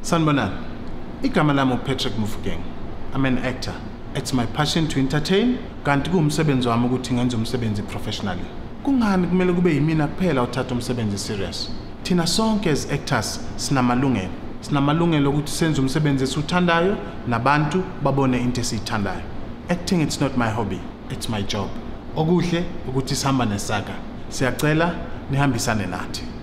Sanibonani. Igama lami uPatrick Mofokeng. I'm an actor. It's my passion to entertain, kanti kuwumsebenzi wami ukuthi ngenze umsebenzi professionally. Kungani kumele kube yimina kuphela uthatha umsebenzi serious? Thina sonke as actors sinamalungelo. Sinamalungelo ukuthi senze umsebenzi esuthandayo nabantu babone into esiyithandayo. Acting it's not my hobby, it's my job. Okuhle ukuthi sihamba neSAGA. Siyacela nihambisane nathi.